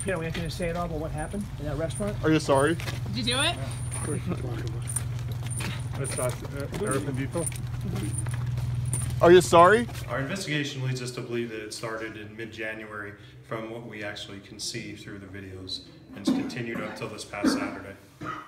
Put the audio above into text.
You know, we can say it all about what happened in that restaurant. Are you sorry? Did you do it? Are you sorry? Our investigation leads us to believe that it started in mid-January from what we actually can see through the videos and it's continued up till this past Saturday.